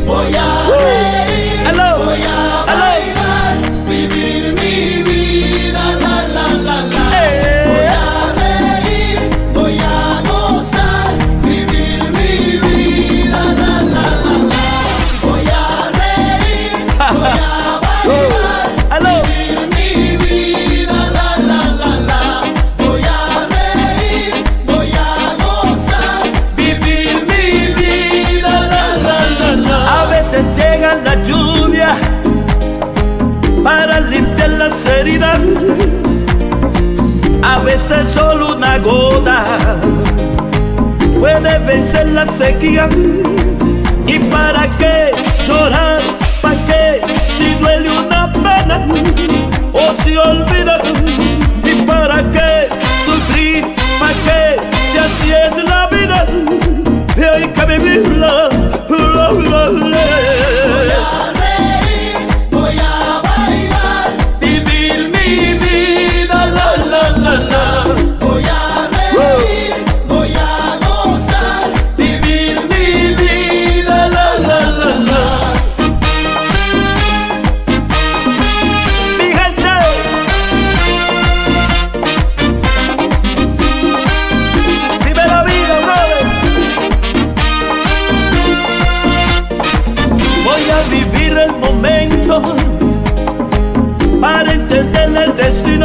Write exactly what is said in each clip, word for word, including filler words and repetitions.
voy a uh. reír, Hello. voy a bailar, hello. Vivir mi vida, la la la la. Eh. Voy a reír, voy a gozar, vivir mi vida, la la la la. Voy a reír, voy a bailar, hello. vivir mi vida, la la la la. Voy a reír, voy a gozar, vivir mi vida, la la la la. A veces llega la lluvia para limpiar las heridas, a veces solo una gota puede vencer la sequía. ¿Y para qué llorar? ¿Para qué si duele una pena o si olvidas? ¿Y para qué sufrir? ¿Para qué si así es la vida y hay que vivirla? Voy a reír, voy a bailar, vivir mi vida, la la la la. Voy a reír, voy a gozar, vivir mi vida, la la la la. Mi gente, vive la vida, brother. Voy a vivir el momento para entender el destino.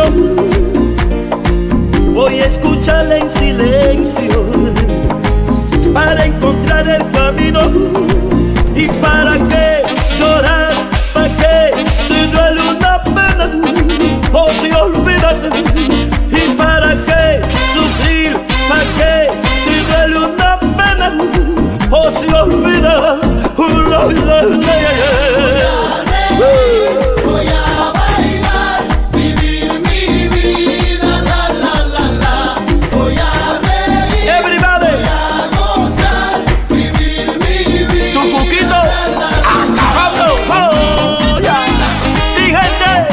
Voy a escucharle en silencio para encontrar el camino. ¿Y para qué llorar? ¿Para qué si duele una pena o si olvidas? ¿Y para qué sufrir? ¿Para qué si duele una pena o si olvidas? Uh, la, la, la, Voy a reír, voy a bailar, vivir mi vida, la la la la. Voy a reír, Everybody. voy a gozar, vivir mi vida. Tu cuquito, acabando, oh, ya. Mi gente.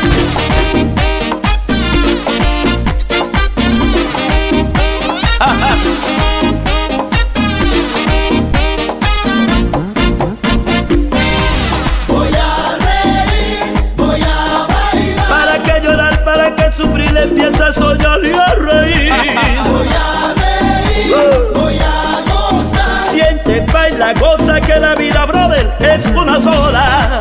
Voy a reír, voy a bailar. ¿Para qué llorar? ¿Para qué sufrir? Empieza a soñar y a reír. Voy a reír, voy a gozar. Siente, baila, goza, que la vida, brother, es una sola.